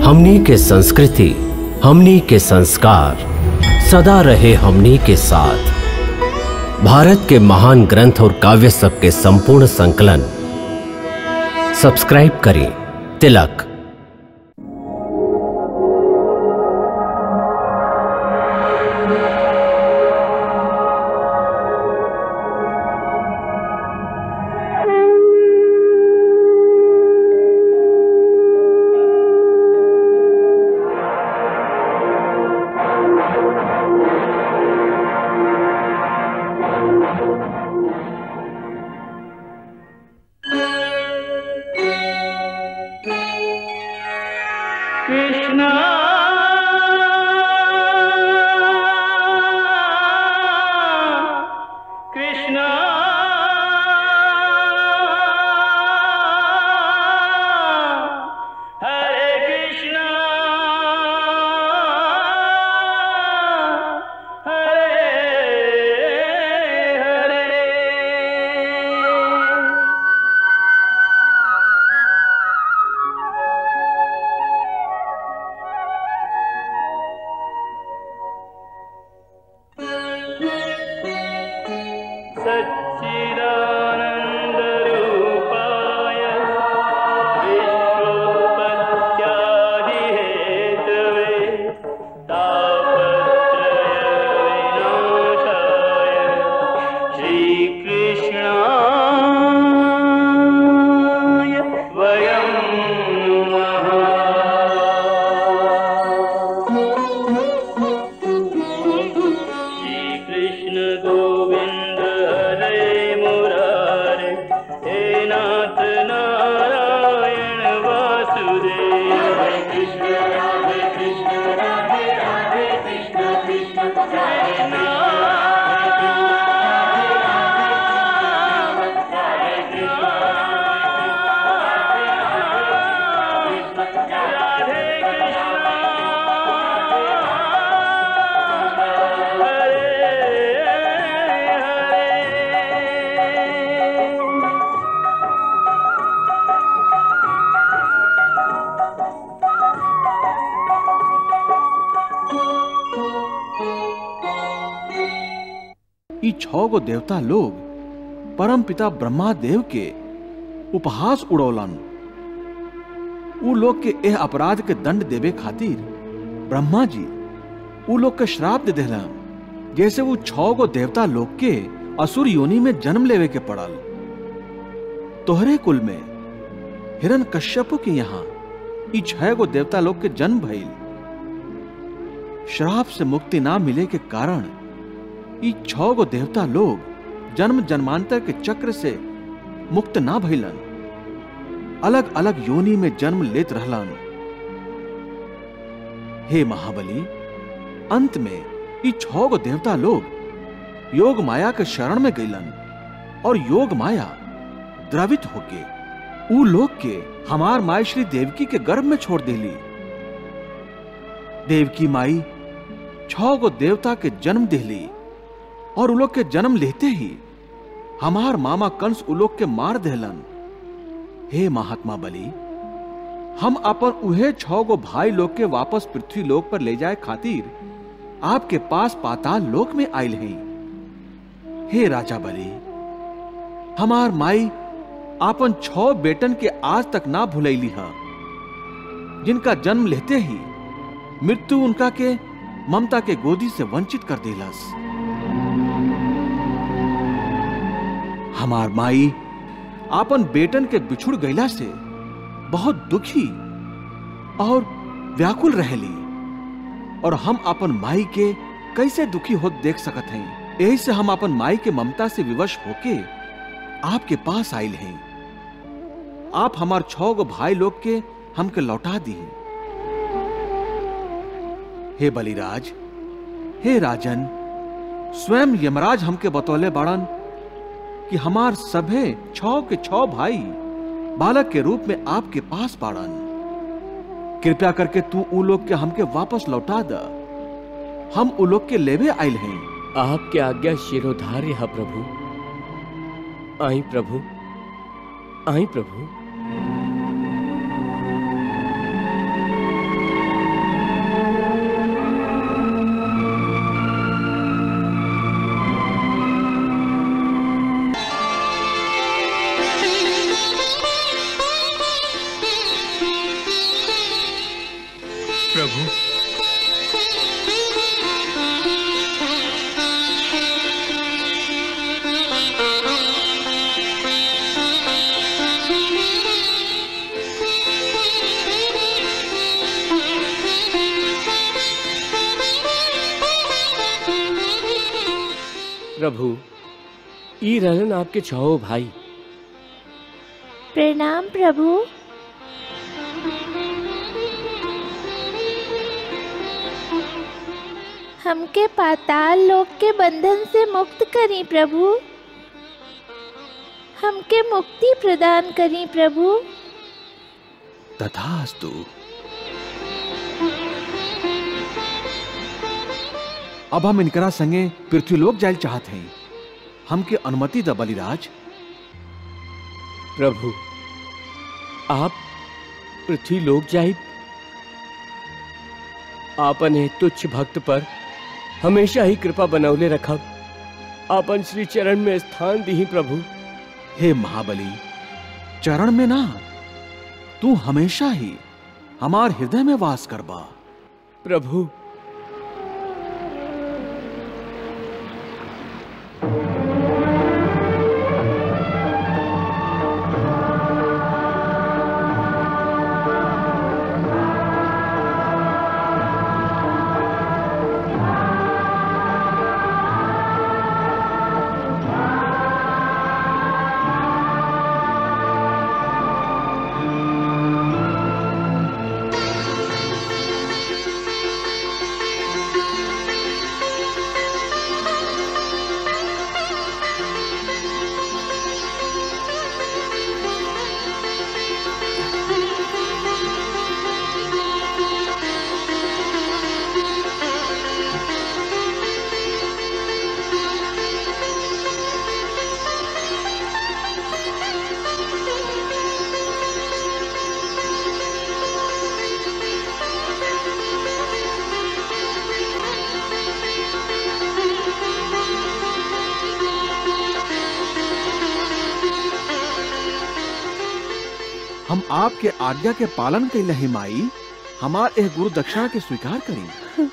हमनी के संस्कृति, हमनी के संस्कार सदा रहे हमनी के साथ। भारत के महान ग्रंथ और काव्य सब के संपूर्ण संकलन सब्सक्राइब करें तिलक। छो गो देवता लोग परम पिता ब्रह्मा देव के उपहास उड़ौलन। उ लोग के एह अपराध के दंड देवे खातिर ब्रह्मा जी उ लोग के श्राप दे देलन, जैसे वो छो गो देवता लोग के असुर योनि में जन्म लेवे के पड़ल। तोहरे कुल में हिरण्यकश्यप के यहाँ ई 6 गो देवता लोग के जन्म भइल। श्राप से मुक्ति ना मिले के कारण ई 6 गो देवता लोग जन्म जन्मांतर के चक्र से मुक्त ना भइलन, अलग अलग योनि में जन्म लेत रहलन। हे महाबली, अंत में ई 6 गो देवता लोग योग माया के शरण में गइलन और योग माया द्रवित होके उ लोग के हमार माई श्री देवकी के गर्भ में छोड़ देली। देवकी माई 6 गो देवता के जन्म देली और उलोग के जन्म लेते ही हमार मामा कंस उलोग के मार देलन। हे महात्मा बलि, हम अपन उहे 6 गो भाई लोग के वापस पृथ्वी लोक पर ले जाए खातिर आपके पास पाताल लोक में आयल हैं। हे राजा बलि, हमार माई अपन 6 बेटन के आज तक ना भुलैली है, जिनका जन्म लेते ही मृत्यु उनका के ममता के गोदी से वंचित कर देलस। हमार माई आपन बेटन के बिछुड़ गईला से बहुत दुखी और व्याकुल रहेली, और हम अपन माई के कैसे दुखी हो देख सकत हैं। यही से हम अपन माई के ममता से विवश होके आपके पास आइल हैं। आप हमार 6 गो भाई लोग के हमके लौटा दी। हे बलिराज, हे राजन, स्वयं यमराज हमके बतौले बाड़न कि हमार सभे 6 के 6 भाई बालक के रूप में आपके पास बाड़न। कृपया करके तू उ लोग के हमके वापस लौटा द, हम उ लोग के लेवे आयल हैं। आपके आज्ञा शिरोधार्य है प्रभु। आई प्रभु, आई प्रभु। प्रभु। प्रभु, ई रहलन आपके छहो भाई। प्रणाम प्रभु। हमके पाताल लोक के बंधन से मुक्त करी प्रभु। हमके मुक्ति प्रदान करी प्रभु। तथास्तु। अब हम इनकरा संगे पृथ्वीलोक जायल चाहत हैं। हमके अनुमति द बलिराज। प्रभु, आप पृथ्वीलोक जाइब? आपन हे तुच्छ भक्त पर हमेशा ही कृपा बनौले रखब। आपन श्री चरण में स्थान दी प्रभु। हे महाबली, चरण में ना, तू हमेशा ही हमार हृदय में वास करबा। प्रभु, हम आपके आज्ञा के पालन के लही माई, हमार एक गुरु दक्षिणा के स्वीकार करी।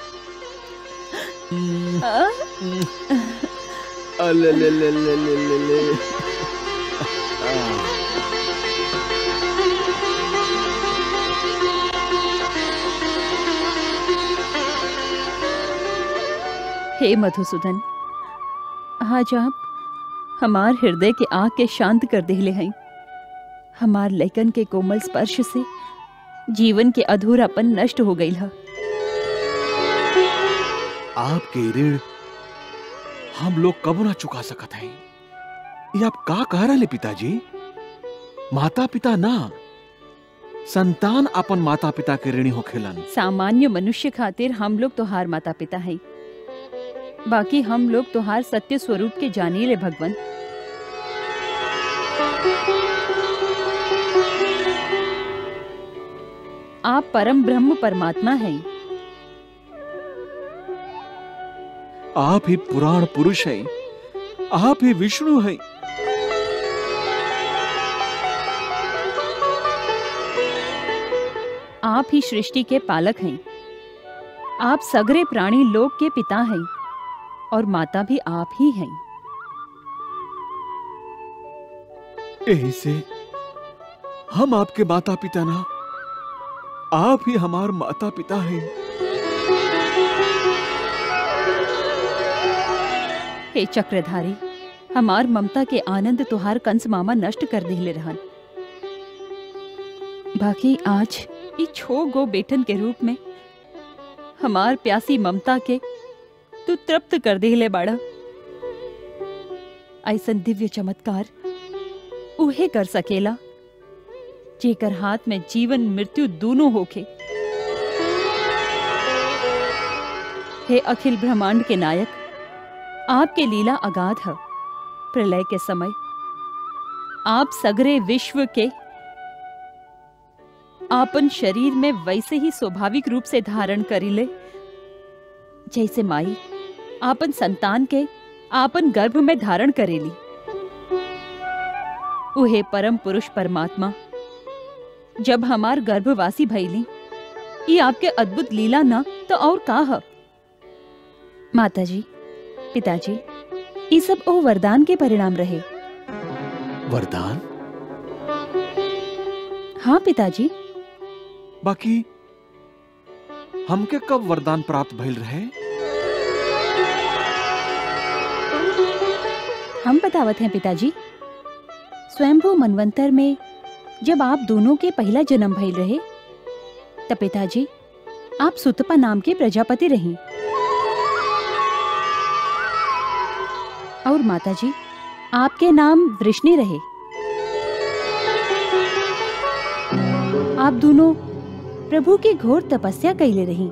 हे मधुसूदन, आज आप हमार हृदय के आग के शांत कर देले हैं। हमार लेकन के कोमल स्पर्श से जीवन के अधूरापन नष्ट हो गई है। आपके ऋण हम लोग कबो ना चुका सकत हैं। ये आप का कह रहे पिताजी? माता पिता ना, संतान अपन माता पिता के ऋणी होखेलन। सामान्य मनुष्य खातिर हम लोग तोहार माता पिता हैं, बाकी हम लोग तोहार सत्य स्वरूप के जानी ले भगवान। आप परम ब्रह्म परमात्मा हैं। आप ही पुराण पुरुष हैं, आप ही विष्णु हैं। आप ही सृष्टि के पालक हैं। आप सगरे प्राणी लोक के पिता हैं और माता भी आप ही हैं। यही से हम आपके माता पिता ना, आप ही हमार माता पिता हैं। हे चक्रधारी, हमार ममता के आनंद तुहार कंस मामा नष्ट कर दिले रहन। बाकी आज ई छो गो बेटन के रूप में हमार प्यासी ममता के तू तृप्त कर दिले बाड़ा। ऐसन दिव्य चमत्कार उहे कर सकेला जेकर हाथ में जीवन मृत्यु दोनों होखे। हे अखिल ब्रह्मांड के नायक, आपके लीला अगाध है। प्रलय के समय आप सगरे विश्व के आपन शरीर में वैसे ही स्वाभाविक रूप से धारण करिले जैसे माई आपन संतान के आपन गर्भ में धारण करेली। उहे परम पुरुष परमात्मा जब हमार गर्भवासी भैली ये आपके अद्भुत लीला ना तो और का है। माताजी, पिताजी, ये सब ओ वरदान के परिणाम रहे। वरदान? हाँ पिताजी। बाकी हमके कब वरदान प्राप्त भइल रहे? हम बतावत हैं पिताजी। स्वयंभू मनवंतर में जब आप दोनों के पहला जन्म भइल रहे तब पिताजी आप सुतपा नाम के प्रजापति रही और माताजी आपके नाम वृष्णि रहे। आप दोनों प्रभु की घोर तपस्या कैले रही।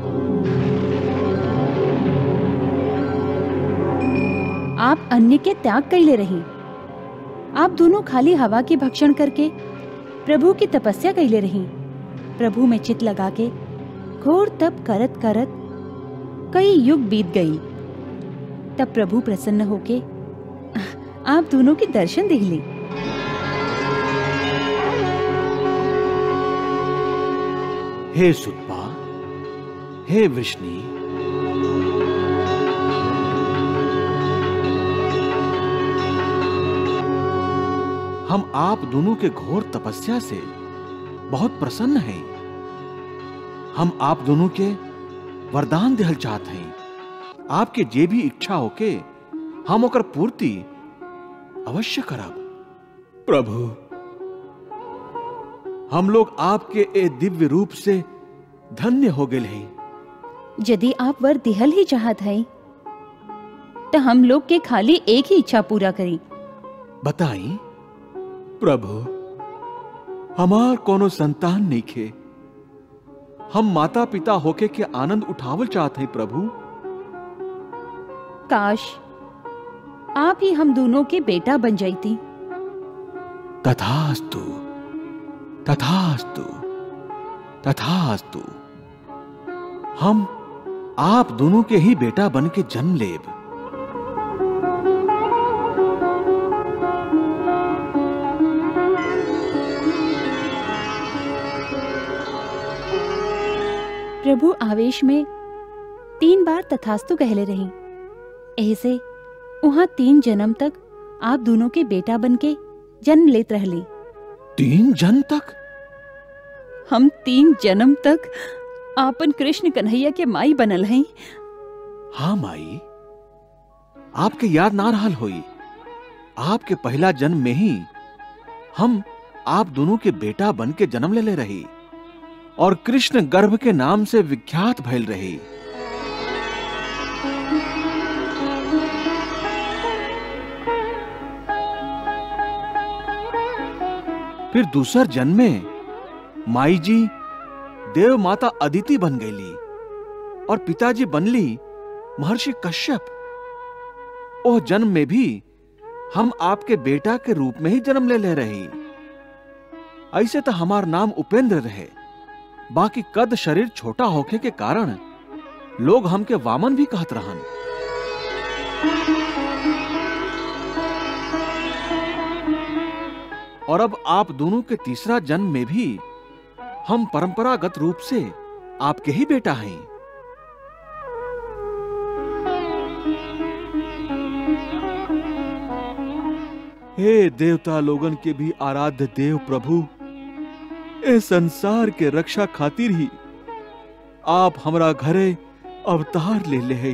आप अन्य के त्याग कैले रही। आप दोनों खाली हवा की भक्षण करके प्रभु की तपस्या कैले रही। प्रभु में चित लगा के घोर तप करत करत कई युग बीत गई। तब प्रभु प्रसन्न होके आप दोनों के दर्शन दिखली। हे सुतपा, हे वृष्णि, हम आप दोनों के घोर तपस्या से बहुत प्रसन्न हैं। हम आप दोनों के वरदान देहल चाहत हैं। आपके जे भी इच्छा होके हम ओकर पूर्ति अवश्य करब। प्रभु, हम लोग आपके ए दिव्य रूप से धन्य हो गए हैं। यदि आप वर दिहल ही चाहत हैं तो हम लोग के खाली एक ही इच्छा पूरा करी। बताई प्रभु, हमार कोनो संतान नहीं खे। हम माता पिता होके के आनंद उठावल चाहते हैं प्रभु। काश आप ही हम दोनों के बेटा बन जाती। तथास्तु, तथास्तु, तथास्तु। हम आप दोनों के ही बेटा बन के जन्म लेब। प्रभु आवेश में 3 बार तथास्तु कहले रही। ऐसे वहाँ 3 जन्म तक आप दोनों के बेटा बन के जन्म लेत रहली। 3 जन्म तक? हम 3 जन्म तक आपन कृष्ण कन्हैया के माई बनल हैं। हाँ माई, आपके याद ना रहल होई। आपके पहला जन्म में ही हम आप दोनों के बेटा बन के जन्म ले रही और कृष्ण गर्भ के नाम से विख्यात भइल रही। फिर दूसर जन्म में माई जी देव माता अदिति बन गईली और पिताजी बनली महर्षि कश्यप। ओह जन्म में भी हम आपके बेटा के रूप में ही जन्म ले रही। ऐसे तो हमार नाम उपेंद्र रहे। बाकी कद शरीर छोटा होके के कारण लोग हमके वामन भी कहत रहन। और अब आप दोनों के तीसरा जन्म में भी हम परंपरागत रूप से आपके ही बेटा हैं। हे देवता लोगन के भी आराध्य देव प्रभु, ए संसार के रक्षा खातिर ही आप हमरा घरे अवतार ले ही।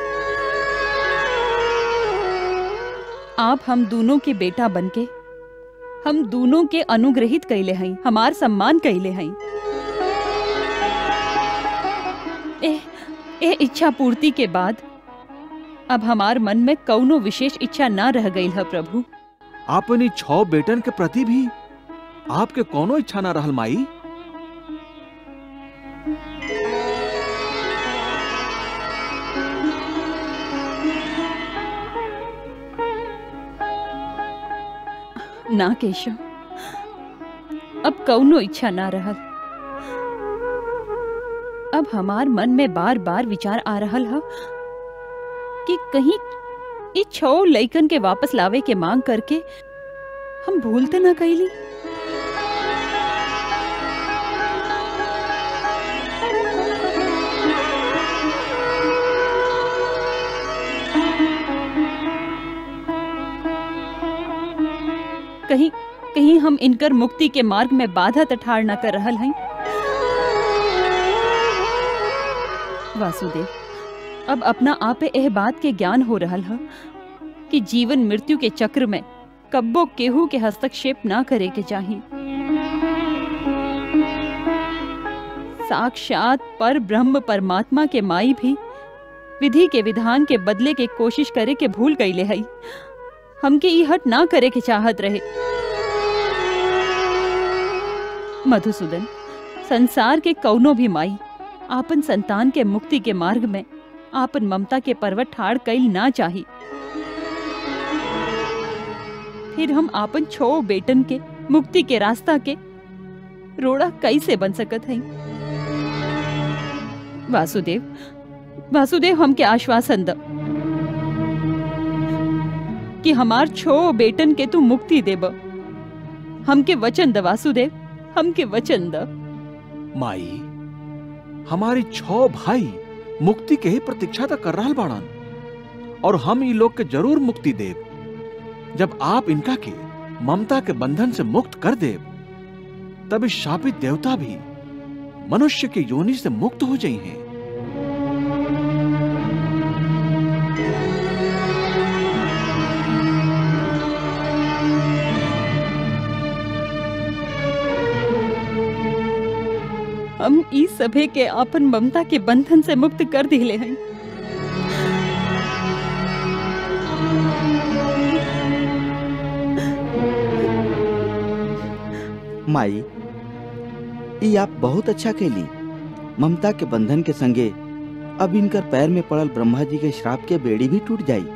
आप हम दोनों के बेटा बनके हम दोनों के अनुग्रहित कैले हैं, हमार सम्मान कैले हैं। ए इच्छा पूर्ति के बाद अब हमार मन में कौनो विशेष इच्छा ना रह गई है प्रभु। आपनी 6 बेटन के प्रति भी आपके कोनो इच्छा ना रहल माई? ना केशव, अब कौनो इच्छा ना रहल। अब हमार मन में बार बार विचार आ रहल है कि कहीं ई 6 लइकन के वापस लावे के मांग करके हम भूलते ना कैली। हम इनकर मुक्ति के मार्ग में बाधा तठार न कर रहल हैं। वासुदेव, अब अपना आपे एह बात के ज्ञान हो रहल है कि जीवन मृत्यु के चक्र में कब्बो केहू के हस्तक्षेप ना करे के चाहिए। साक्षात पर ब्रह्म परमात्मा के माई भी विधि के विधान के बदले के कोशिश करे के भूल गईले हई। हमके ई हट ना करे के चाहत रहे। मधुसूदन, संसार के कौनो भी माई आपन संतान के मुक्ति के मार्ग में आपन ममता के पर्वत ठाड़ कईल ना चाही। फिर हम आपन छो बेटन के मुक्ति के रास्ता के रोड़ा कैसे बन सकत हैं? वासुदेव, वासुदेव, हमके आश्वासन द कि हमार छो बेटन के तू मुक्ति देब। हमके वचन द वासुदेव, हमके वचन द। माई, हमारी 6 भाई मुक्ति के ही प्रतीक्षा तक कर रहा बाड़न और हम ये लोग के जरूर मुक्ति देव। जब आप इनका के ममता के बंधन से मुक्त कर देव, तब इस शापित देवता भी मनुष्य की योनि से मुक्त हो जाई हैं। हम इस सभे के आपन ममता के बंधन से मुक्त कर दिले हैं। माई, ई आप बहुत अच्छा कैली। ममता के बंधन के संगे अब इनकर पैर में पड़ल ब्रह्मा जी के श्राप के बेड़ी भी टूट जाई।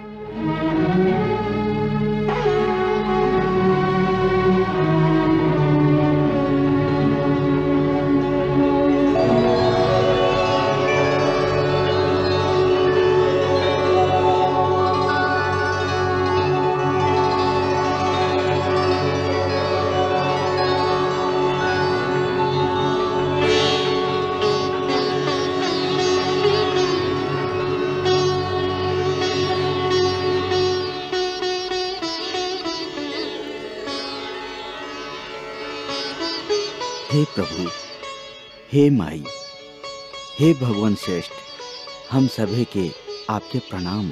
हे प्रभु, हे माई, हे भगवान श्रेष्ठ, हम सभी के आपके प्रणाम।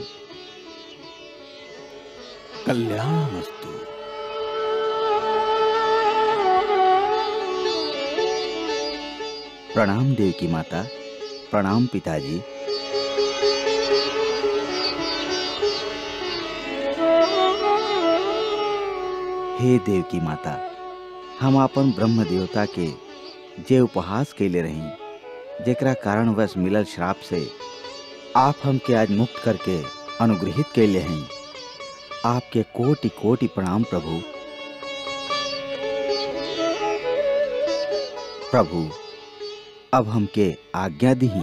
कल्याणमस्तु। प्रणाम देवकी माता, प्रणाम पिताजी। हे देवकी माता, हम अपन ब्रह्म देवता के जे उपहास कैले रही, जेकरा कारणवश मिलल श्राप से आप हमके आज मुक्त करके अनुग्रहित कैले हैं। आपके कोटि कोटि प्रणाम प्रभु। प्रभु, अब हमके आज्ञा दीही।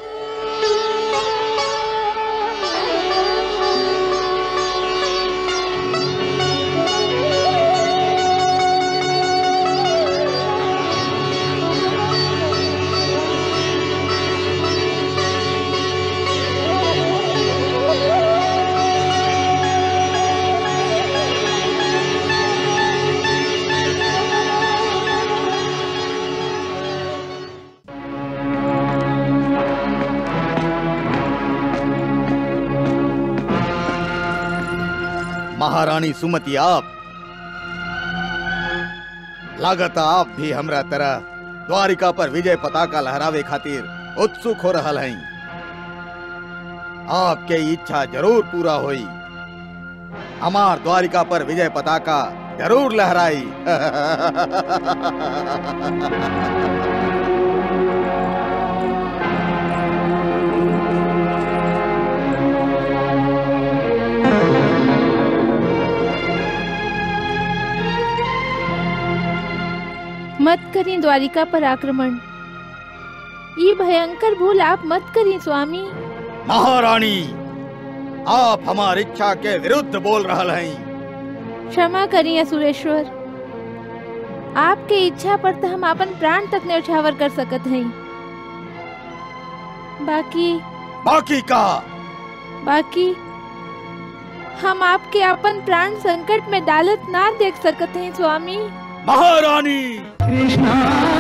महारानी सुमति, आप लागत आप भी हमरा तरह द्वारिका पर विजय पताका लहरावे खातिर उत्सुक हो रहल हैं। आपके इच्छा जरूर पूरा होई। हमार द्वारिका पर विजय पताका जरूर लहराई। मत करें द्वारिका पर आक्रमण। ये भयंकर भूल आप मत करें स्वामी। महारानी, आप हमारी इच्छा के विरुद्ध बोल रहल हैं। क्षमा करिए असुरेश्वर, आपके इच्छा पर तो हम अपन प्राण तक न्यौछावर कर सकत हैं। बाकी का बाकी हम आपके अपन प्राण संकट में डालत ना देख सकते हैं स्वामी। महारानी। कृष्णा